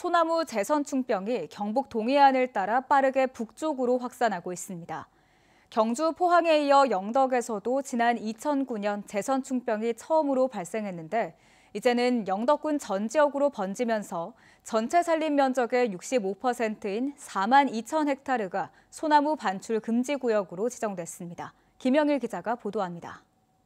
소나무 제선충병이 경북 동해안을 따라 빠르게 북쪽으로 확산하고 있습니다. 경주 포항에 이어 영덕에서도 지난 2009년 제선충병이 처음으로 발생했는데 이제는 영덕군 전 지역으로 번지면서 전체 산림 면적의 65%인 4만 2천 헥타르가 소나무 반출 금지 구역으로 지정됐습니다. 김영일 기자가 보도합니다.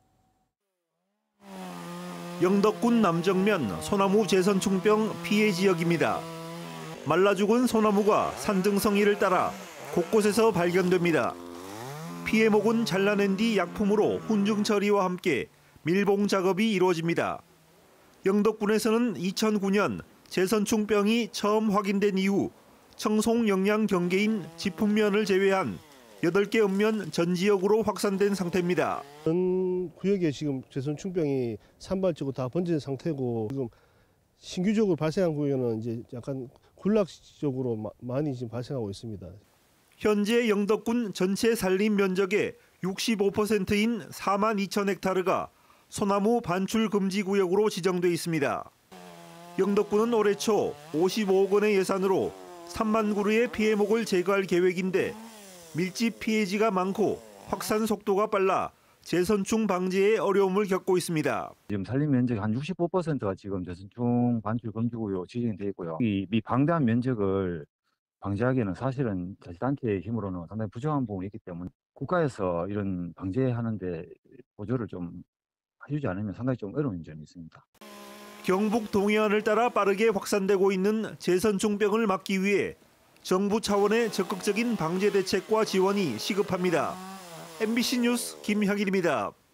영덕군 남정면 소나무 제선충병 피해 지역입니다. 말라 죽은 소나무가 산등성이를 따라 곳곳에서 발견됩니다. 피해목은 잘라낸 뒤 약품으로 훈증 처리와 함께 밀봉 작업이 이루어집니다. 영덕군에서는 2009년 제선충병이 처음 확인된 이후 청송 영양 경계인 지풍면을 제외한 8개 읍면 전 지역으로 확산된 상태입니다. 전 구역에 지금 제선충병이 산발적으로 다 번진 상태고 지금 신규적으로 발생한 구역에는 이제 약간 군락적으로 많이 지금 발생하고 있습니다. 현재 영덕군 전체 산림 면적의 65%인 4만 2천 헥타르가 소나무 반출 금지 구역으로 지정돼 있습니다. 영덕군은 올해 초 55억 원의 예산으로 3만 그루의 피해목을 제거할 계획인데 밀집 피해지가 많고 확산 속도가 빨라 제선충 방지에 어려움을 겪고 있습니다. 지금 산림 면적 한 65%가 지금 제선충 반출 금지구역 지정이 되어 있고요. 이 방대한 면적을 방지하기에는 사실은 자치단체의 힘으로는 상당히 부족한 부분이 있기 때문에 국가에서 이런 방지하는데 보조를 좀 해주지 않으면 상당히 좀 어려운 점이 있습니다. 경북 동해안을 따라 빠르게 확산되고 있는 제선충병을 막기 위해 정부 차원의 적극적인 방제 대책과 지원이 시급합니다. MBC 뉴스 김형일입니다.